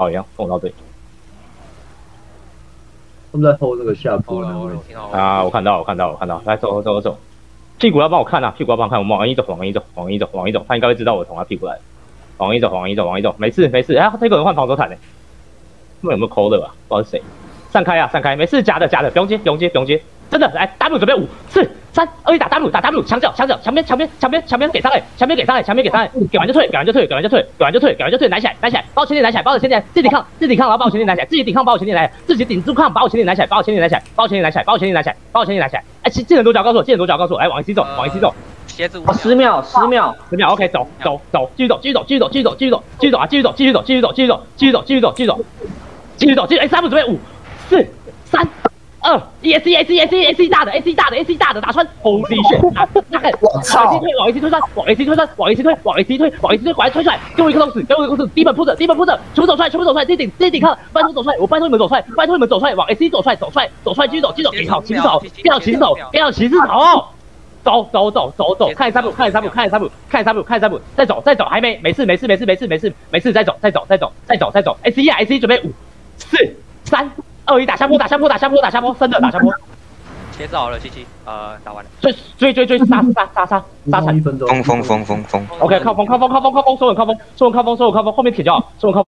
好一样，跟我到对。 他们在 hold 那个下坡那个。 啊，我看到，来走。屁股要帮我看啊，屁股要帮我看，我们往一走，他应该会知道我从他屁股来。往一走，没事。哎，这个人换防守毯呢，他们有没有抠的吧？不知道是谁。散开，没事，假的，不用接，真的，来 W 准备5、4、3、2、1打 W， 墙角，墙边给上来，给完就退，拿起来，把我前点拿起来，自己抗，然后把我前点拿起来，自己抵抗，把我前点拿起来，自己顶住抗，把我前点拿起来，哎，技能多角告诉我，来往 AC 走， 鞋子 10秒 ，OK， 走，继续走，A 3步准备5、4、3、2、1 ，AC 大的，打穿，Holy shit！ 我操！ 往 AC 推，往 AC 推，赶快推出来，给我一个东西，低本铺着，全部走出来，自己抵抗，拜托走出来，我拜托你们走出来，往 AC 走出来，继续走，给好骑士头，走，看3步，再走，还没事，再走，AC 准备5、4、3、2、1打下坡，深的打下坡。 鞋子好了，77，打完了。 追，杀 1分钟。 风。 OK， 靠风，所有人靠风，后面铁就好，所有人靠。